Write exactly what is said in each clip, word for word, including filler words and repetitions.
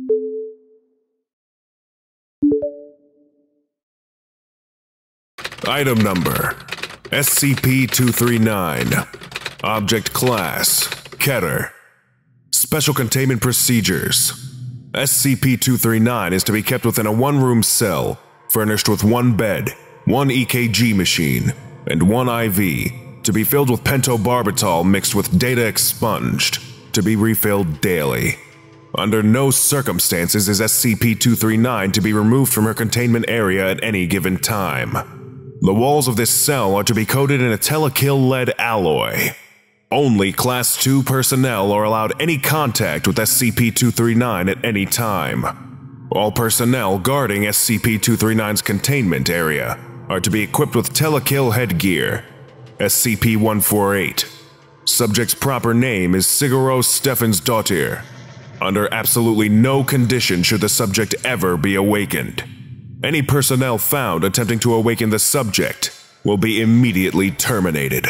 Item Number S C P two thirty-nine. Object Class Keter. Special Containment Procedures. S C P two thirty-nine is to be kept within a one-room cell, furnished with one bed, one E K G machine, and one I V, to be filled with pentobarbital mixed with data expunged, to be refilled daily. Under no circumstances is S C P two thirty-nine to be removed from her containment area at any given time. The walls of this cell are to be coated in a telekill lead alloy. Only Class two personnel are allowed any contact with S C P two thirty-nine at any time. All personnel guarding S C P two thirty-nine's containment area are to be equipped with telekill headgear. S C P one forty-eight. Subject's proper name is Siguro Stefansdottir. Under absolutely no condition should the subject ever be awakened. Any personnel found attempting to awaken the subject will be immediately terminated.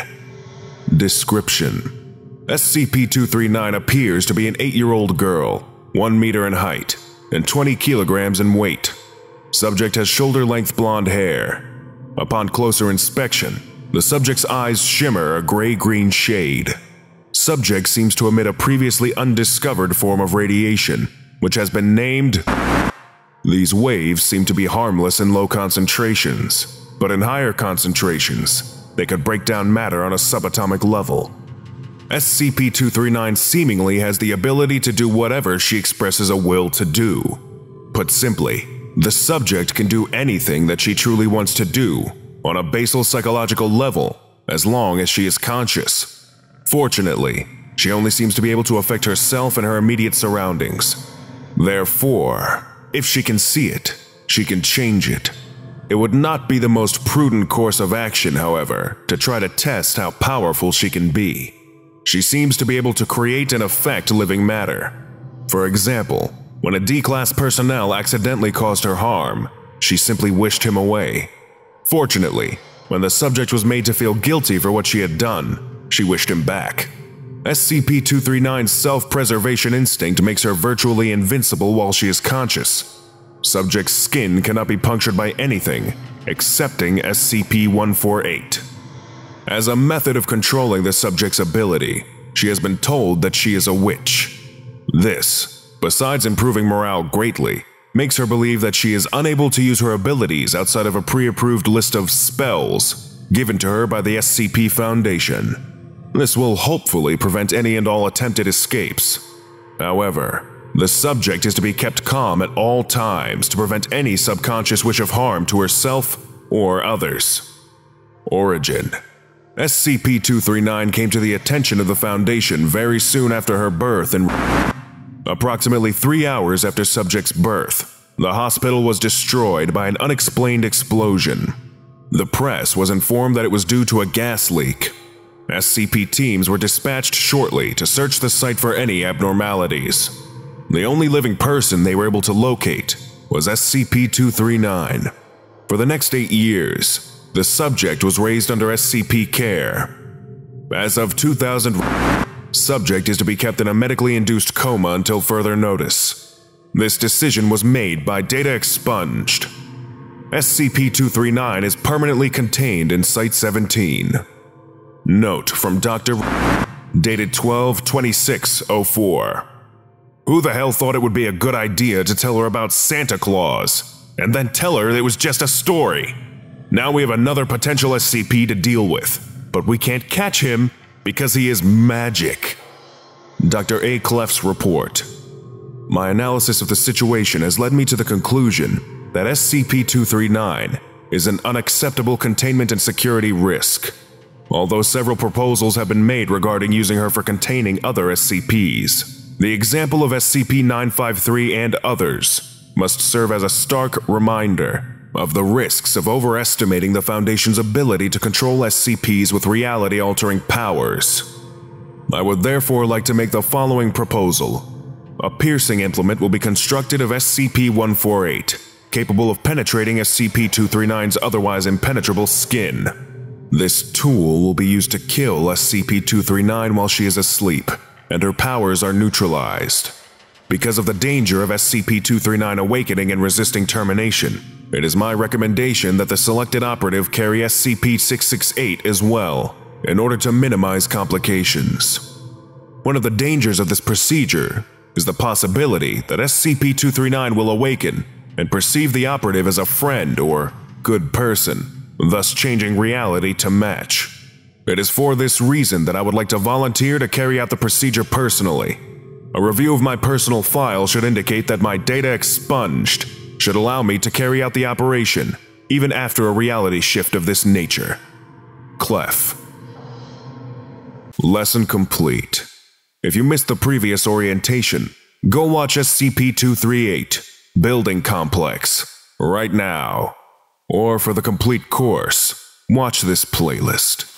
Description: S C P two thirty-nine appears to be an eight-year-old girl, one meter in height, and twenty kilograms in weight. Subject has shoulder-length blonde hair. Upon closer inspection, the subject's eyes shimmer a gray-green shade. Subject seems to emit a previously undiscovered form of radiation, which has been named. These waves seem to be harmless in low concentrations, but in higher concentrations, they could break down matter on a subatomic level. S C P two thirty-nine seemingly has the ability to do whatever she expresses a will to do. Put simply, the subject can do anything that she truly wants to do on a basal psychological level as long as she is conscious. Fortunately, she only seems to be able to affect herself and her immediate surroundings. Therefore, if she can see it, she can change it. It would not be the most prudent course of action, however, to try to test how powerful she can be. She seems to be able to create and affect living matter. For example, when a D-Class personnel accidentally caused her harm, she simply wished him away. Fortunately, when the subject was made to feel guilty for what she had done, she wished him back. S C P two thirty-nine's self-preservation instinct makes her virtually invincible while she is conscious. Subject's skin cannot be punctured by anything, excepting S C P one forty-eight. As a method of controlling the subject's ability, she has been told that she is a witch. This, besides improving morale greatly, makes her believe that she is unable to use her abilities outside of a pre-approved list of spells given to her by the S C P Foundation. This will hopefully prevent any and all attempted escapes. However, the subject is to be kept calm at all times to prevent any subconscious wish of harm to herself or others. Origin: S C P two thirty-nine came to the attention of the Foundation very soon after her birth and approximately three hours after subject's birth, the hospital was destroyed by an unexplained explosion. The press was informed that it was due to a gas leak. S C P teams were dispatched shortly to search the site for any abnormalities. The only living person they were able to locate was S C P two thirty-nine. For the next eight years, the subject was raised under S C P care. As of two thousand, subject is to be kept in a medically induced coma until further notice. This decision was made by data expunged. S C P two thirty-nine is permanently contained in Site seventeen. Note from Doctor dated twelve twenty-six oh four. Who the hell thought it would be a good idea to tell her about Santa Claus, and then tell her it was just a story? Now we have another potential S C P to deal with, but we can't catch him because he is magic. Doctor A. Clef's report. My analysis of the situation has led me to the conclusion that S C P two thirty-nine is an unacceptable containment and security risk. Although several proposals have been made regarding using her for containing other S C Ps, the example of S C P nine fifty-three and others must serve as a stark reminder of the risks of overestimating the Foundation's ability to control S C Ps with reality-altering powers. I would therefore like to make the following proposal. A piercing implement will be constructed of S C P one forty-eight, capable of penetrating S C P two thirty-nine's otherwise impenetrable skin. This tool will be used to kill S C P two thirty-nine while she is asleep, and her powers are neutralized. because of the danger of S C P two thirty-nine awakening and resisting termination, it is my recommendation that the selected operative carry S C P six sixty-eight as well, in order to minimize complications. One of the dangers of this procedure is the possibility that S C P two thirty-nine will awaken and perceive the operative as a friend or good person, thus changing reality to match. It is for this reason that I would like to volunteer to carry out the procedure personally. A review of my personal file should indicate that my data expunged should allow me to carry out the operation, even after a reality shift of this nature. Clef. Lesson complete. If you missed the previous orientation, go watch S C P two thirty-eight, Building Complex, right now. Or for the complete course, watch this playlist.